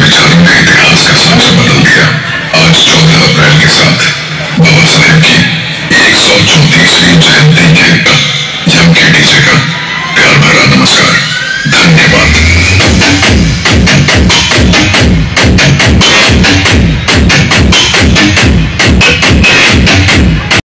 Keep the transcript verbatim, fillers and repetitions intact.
विचारों ने इतिहास का साक्ष्य बदल दिया। आज चौदह अप्रैल के साथ बाबा साहेब की एक सौ चौंतीसवीं जयंती